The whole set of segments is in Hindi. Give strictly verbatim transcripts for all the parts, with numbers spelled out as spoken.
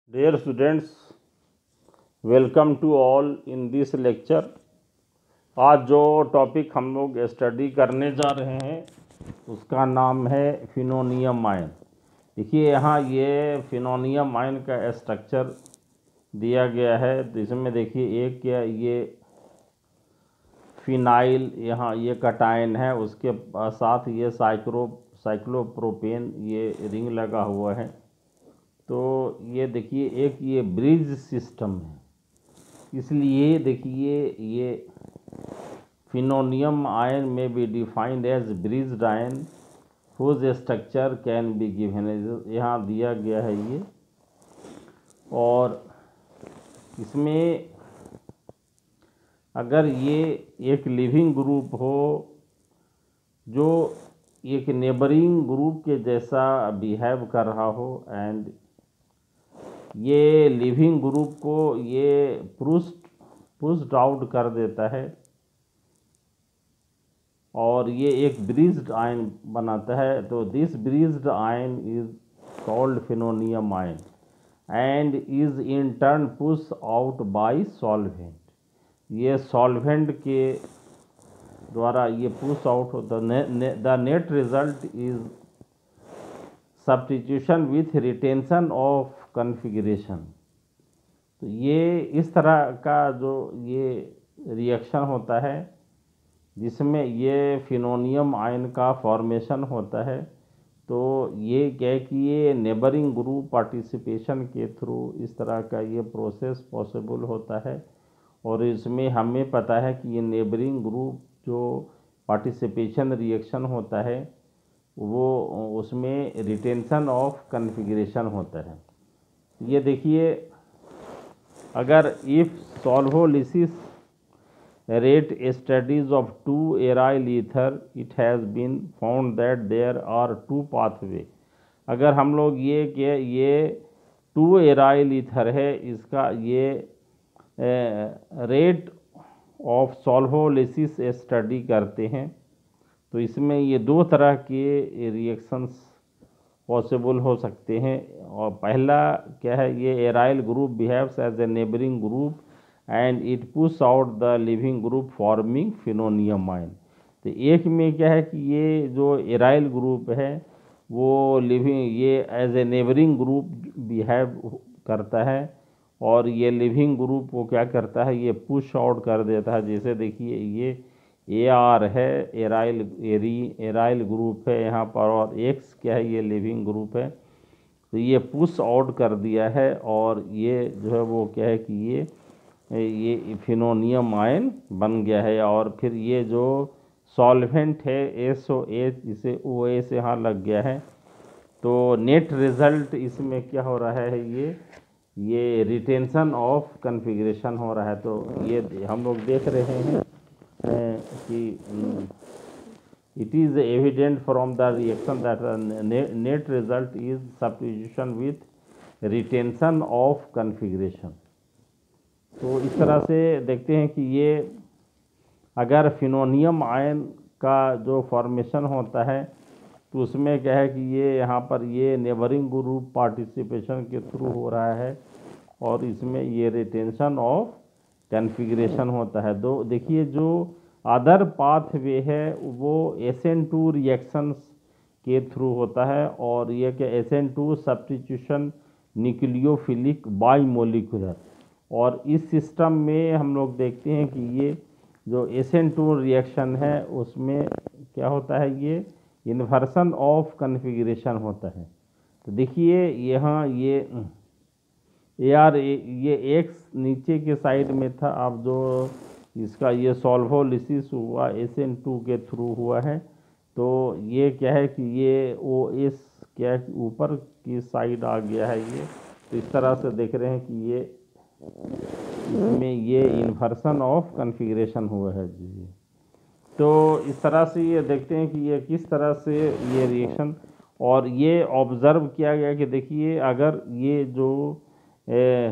Dear students, welcome to all in this lecture। आज जो टॉपिक हम लोग स्टडी करने जा रहे हैं उसका नाम है फिनोनियम आयन। देखिए यहाँ ये फिनोनियम आयन का स्ट्रक्चर दिया गया है। तो इसमें देखिए एक क्या ये फिनाइल, यहाँ ये कटायन है, उसके साथ ये साइक्रो साइक्लोप्रोपेन ये रिंग लगा हुआ है। तो ये देखिए एक ये ब्रिज सिस्टम है, इसलिए देखिए ये फिनोनियम आयन में be defined as bridged ion whose structure can be given. यहाँ दिया गया है ये, और इसमें अगर ये एक लिविंग ग्रुप हो जो एक नेबरिंग ग्रुप के जैसा बिहेव कर रहा हो, एंड ये लिविंग ग्रुप को ये पुश्ड पुश्ड आउट कर देता है और ये एक ब्रिज्ड आयन बनाता है, तो this bridged ion is called phenonium ion and is in turn push out by solvent. ये सॉल्वेंट के द्वारा ये पुश आउट होता है। The net result is substitution with retention of configuration. तो ये इस तरह का जो ये रिएक्शन होता है जिसमें ये फिनोनियम आयन का फॉर्मेशन होता है, तो ये क्या है कि ये नेबरिंग ग्रुप पार्टिसिपेशन के थ्रू इस तरह का ये प्रोसेस पॉसिबल होता है। और इसमें हमें पता है कि ये नेबरिंग ग्रुप जो पार्टिसिपेशन रिएक्शन होता है वो उसमें रिटेंशन ऑफ कॉन्फ़िगरेशन होता है। ये देखिए अगर if solvolysis rate studies of two aryl ether it has been found that there are two pathway. अगर हम लोग ये कि ये टू एराइल ईथर है, इसका ये रेट ऑफ सॉल्वोलिसिस स्टडी करते हैं, तो इसमें ये दो तरह के रिएक्शंस पॉसिबल हो सकते हैं। और पहला क्या है, ये aryl group behaves as a neighbouring group and it push out the leaving group forming phenonium ion. तो एक में क्या है कि ये जो एराइल ग्रुप है वो लिविंग ये as a neighbouring group behave करता है, और ये लिविंग ग्रुप को क्या करता है, ये पुश आउट कर देता है। जैसे देखिए ये ए आर है, एराइल एरी एराइल ग्रुप है यहाँ पर, और एक्स क्या है, ये लिविंग ग्रुप है। तो ये पुश आउट कर दिया है, और ये जो है वो क्या है कि ये ये फिनोनियम आयन बन गया है। और फिर ये जो सॉल्वेंट है एस ओ एच, इसे ओ एस यहाँ लग गया है। तो नेट रिज़ल्ट इसमें क्या हो रहा है, ये ये रिटेंशन ऑफ कॉन्फ़िगरेशन हो रहा है। तो ये हम लोग देख रहे हैं कि it is evident from the reaction that net result is substitution with retention of configuration। तो इस तरह से देखते हैं कि ये अगर फिनोनियम आयन का जो फॉर्मेशन होता है तो उसमें क्या है कि ये यहाँ पर ये नेबरिंग ग्रुप पार्टिसिपेशन के थ्रू हो रहा है, और इसमें ये रिटेंशन ऑफ कॉन्फ़िगरेशन होता है। दो देखिए जो अदर पाथवे है वो एस एन टू रिएक्शंस के थ्रू होता है, और ये क्या S N two substitution nucleophilic bimolecular. और इस सिस्टम में हम लोग देखते हैं कि ये जो एस एन टू रिएक्शन है उसमें क्या होता है, ये इन्वर्सन ऑफ कॉन्फ़िगरेशन होता है। तो देखिए यहाँ ये ए आर ये एक्स नीचे के साइड में था, अब जो इसका ये सॉल्वोलिसिस हुआ एस एन टू के थ्रू हुआ है, तो ये क्या है कि ये ओ एस क्या है ऊपर की साइड आ गया है ये। तो इस तरह से देख रहे हैं कि ये इसमें ये इन्वर्सन ऑफ कॉन्फ़िगरेशन हुआ है जी। तो इस तरह से ये देखते हैं कि ये किस तरह से ये रिएक्शन, और ये ऑब्ज़र्व किया गया कि देखिए अगर ये जो ए,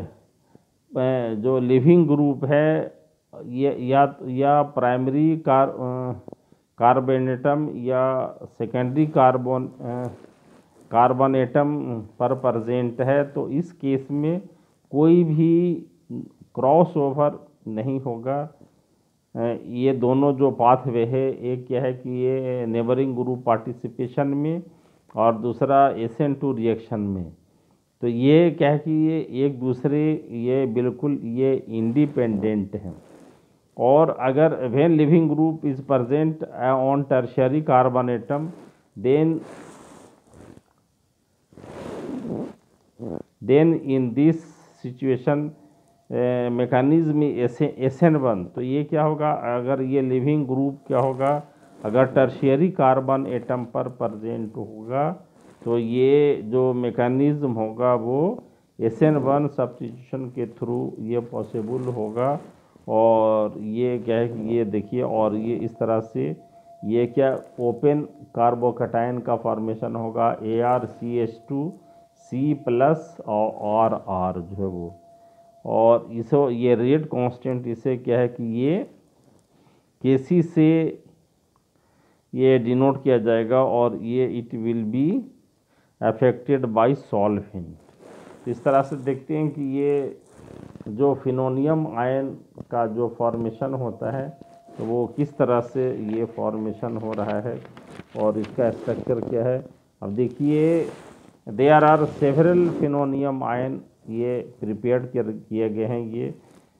जो लिविंग ग्रुप है ये या या प्राइमरी कार कार्बोनेटम या सेकेंडरी कार्बन कार्बन एटम पर प्रेजेंट है, तो इस केस में कोई भी क्रॉस ओवर नहीं होगा। ये दोनों जो पाथवे है, एक क्या है कि ये नेबरिंग ग्रुप पार्टिसिपेशन में और दूसरा एस एन टू रिएक्शन में, तो ये क्या है कि ये एक दूसरे ये बिल्कुल ये इंडिपेंडेंट हैं। और अगर when leaving group is present on tertiary carbon atom, then then in this situation mechanism S N one, तो ये क्या होगा, अगर ये लिविंग ग्रुप क्या होगा, अगर टर्शियरी कार्बन एटम पर प्रेजेंट होगा तो ये जो मैकेनिज्म होगा वो एस एन वन सब्स्टिट्यूशन के थ्रू ये पॉसिबल होगा। और ये क्या है कि ये देखिए, और ये इस तरह से ये क्या ओपन कार्बोकटायन का फॉर्मेशन होगा, A R C H two C plus और आर आर जो है वो, और इसे ये रेट कांस्टेंट इसे क्या है कि ये के सी से ये डिनोट किया जाएगा, और ये it will be affected by solvent. इस तरह से देखते हैं कि ये जो फिनोनियम आयन का जो फॉर्मेशन होता है तो वो किस तरह से ये फॉर्मेशन हो रहा है और इसका स्ट्रक्चर क्या है। अब देखिए, there are several phenonium ion ये प्रिपेयर्ड किए गए हैं, ये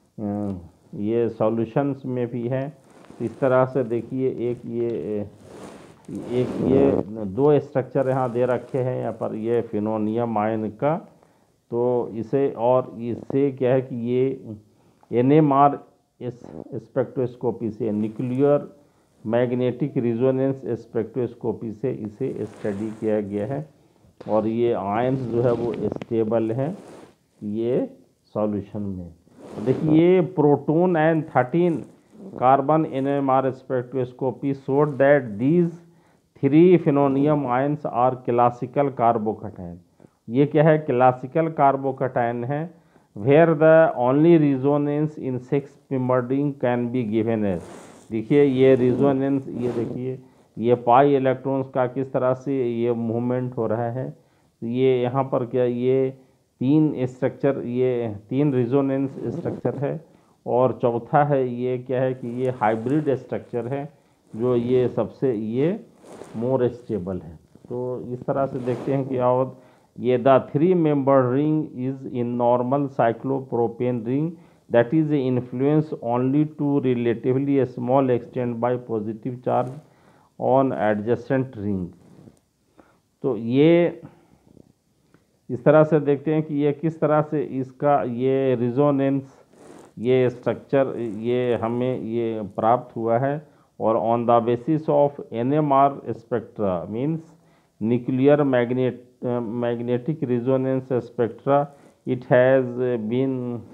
ये सॉल्यूशंस में भी हैं। इस तरह से देखिए, एक ये एक ये दो स्ट्रक्चर यहाँ दे रखे हैं यहाँ पर ये फिनोनियम आयन का, तो इसे और इससे क्या है कि ये एन एम आर स्पेक्ट्रोस्कोपी से, न्यूक्लियर मैग्नेटिक रिजोनेंस स्पेक्ट्रोस्कोपी से इसे स्टडी किया गया है, और ये आयंस जो है वो स्टेबल हैं ये सॉल्यूशन में। देखिए, proton and thirteen carbon N M R spectroscopy showed that these three phenonium ions are classical carbocation. ये क्या है, क्लासिकल कार्बोकटायन है, where the only resonance in six membered ring can be given as. देखिए ये रिजोनेंस, ये देखिए ये पाई इलेक्ट्रॉन्स का किस तरह से ये मूवमेंट हो रहा है। ये यहाँ पर क्या, ये तीन स्ट्रक्चर, ये तीन रिजोनेंस स्ट्रक्चर है, और चौथा है ये क्या है कि ये हाइब्रिड स्ट्रक्चर है जो ये सबसे ये मोर स्टेबल है। तो इस तरह से देखते हैं कि और ये the three member ring is in normal cyclopropane ring that is influence only to relatively small extent by positive charge on adjacent ring. तो ये इस तरह से देखते हैं कि ये किस तरह से इसका ये रिजोनेंस ये स्ट्रक्चर ये हमें ये प्राप्त हुआ है, और on the basis of N M R spectra means nuclear magnet magnetic resonance spectra, it has uh, been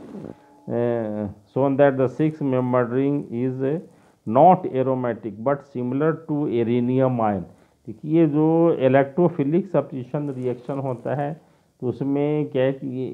uh, shown that the six membered ring is uh, not aromatic but similar to arenium ion. देखिए, ये जो इलेक्ट्रोफिलिक सब्स्टिट्यूशन रिएक्शन होता है तो उसमें क्या है कि ये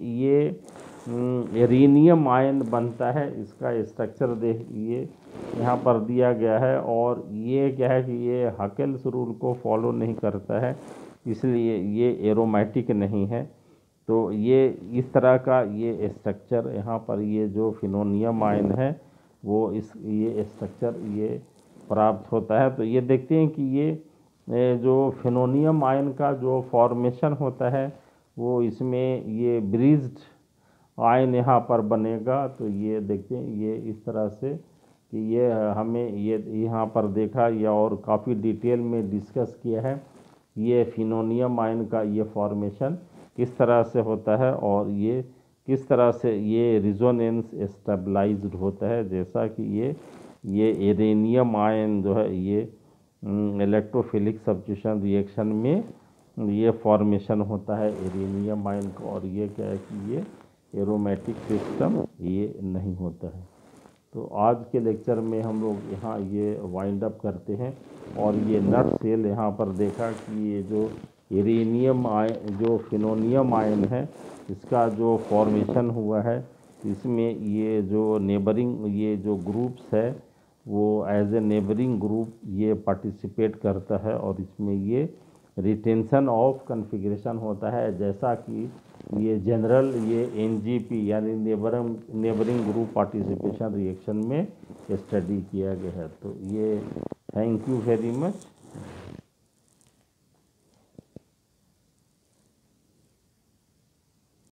ये एरेनियम आयन बनता है। इसका स्ट्रक्चर देखिए यहाँ पर दिया गया है, और ये क्या है कि ये हकेल्स रूल को फॉलो नहीं करता है, इसलिए ये एरोमेटिक नहीं है। तो ये इस तरह का ये स्ट्रक्चर यहाँ पर ये जो फिनोनियम आयन है वो इस ये स्ट्रक्चर ये प्राप्त होता है। तो ये देखते हैं कि ये जो फिनोनियम आयन का जो फॉर्मेशन होता है वो इसमें ये ब्रिज्ड आयन यहाँ पर बनेगा। तो ये देखते हैं ये इस तरह से कि ये हमें ये यहाँ पर देखा या और काफ़ी डिटेल में डिस्कस किया है ये फिनोनियम आयन का ये फॉर्मेशन किस तरह से होता है, और ये किस तरह से ये रिजोनेंस स्टेबलाइज्ड होता है। जैसा कि ये ये एरेनियम आयन जो है ये इलेक्ट्रोफिलिक सब्स्टिट्यूशन रिएक्शन में ये फॉर्मेशन होता है एरेनियम आयन का, और ये क्या है कि ये एरोमेटिक सिस्टम ये नहीं होता है। तो आज के लेक्चर में हम लोग यहाँ ये वाइंड अप करते हैं, और ये नट सेल यहाँ पर देखा कि ये जो एरेनियम आयन जो फिनोनियम आयन है इसका जो फॉर्मेशन हुआ है इसमें ये जो नेबरिंग ये जो ग्रुप्स है वो एज ए नेबरिंग ग्रुप ये पार्टिसिपेट करता है, और इसमें ये रिटेंशन ऑफ कन्फिग्रेशन होता है, जैसा कि ये जनरल ये एनजीपी यानी neighbouring neighbouring group participation reaction में स्टडी किया गया है। तो ये थैंक यू वेरी मच।